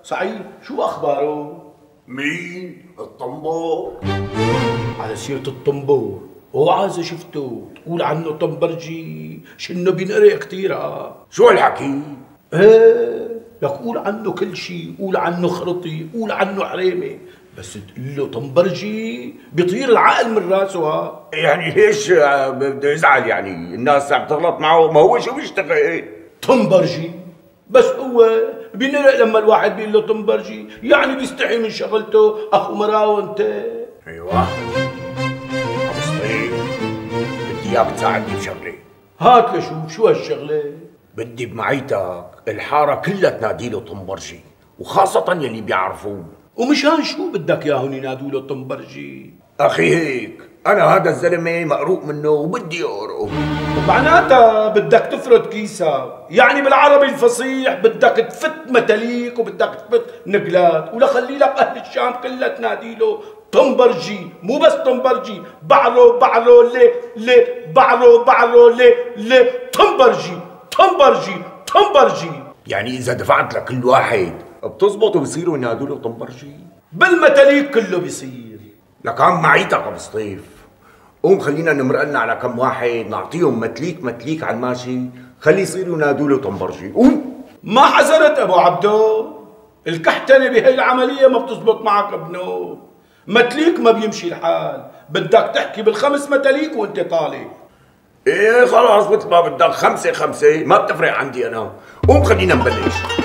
صحيح شو اخباره؟ مين؟ الطنبور؟ على سيرة الطنبور، اوعى اذا شفته تقول عنه طنبرجي، شنو بينقرق كثير. شو هالحكي؟ ايه لك قول عنه كل شيء، قول عنه خرطي، قول عنه حريمه، بس تقول له طنبرجي بيطير العقل من راسه. يعني ليش بده يزعل؟ يعني الناس عم تغلط معه، ما هو شو بيشتغل؟ طنبرجي بس هو بينرق لما الواحد بيقول له طنبرجي، يعني بيستحي من شغلته. اخو مراو انت. ايوه ابو سطيف، بدي اياك تساعدني بشغله. هات لشوف شو هالشغله. بدي بمعيتك الحاره كلها تنادي له طنبرجي، وخاصه يلي بيعرفوه. ومشان شو بدك اياهم ينادوا له طنبرجي؟ اخي هيك انا هذا الزلمه مقروق منه وبدي اقرقه. معناتها بدك تفرد كيسك، يعني بالعربي الفصيح بدك تفت متاليك وبدك تفت نقلات، ولا خلي لك اهل الشام كلها تنادي له طنبرجي. مو بس طنبرجي، بعرو بعرو لي بعرو بعرو لي طنبرجي طنبرجي طنبرجي. يعني اذا دفعت لكل واحد بتزبط وبصيروا ينادوا له طنبرجي؟ بالمتاليك كله بيصير. لكان معيتك ابو سطيف، قوم خلينا نمرقلنا على كم واحد نعطيهم متليك على الماشي، خلي يصيروا ينادوا له طنبرجي. قوم. ما حزرت ابو عبدو، الكحتنه بهي العمليه ما بتزبط معك ابنو. متليك ما بيمشي الحال، بدك تحكي بالخمس متاليك وانت طالع. ايه خلاص مثل ما بدك، 5 5 ما بتفرق عندي انا. قوم خلينا نبلش.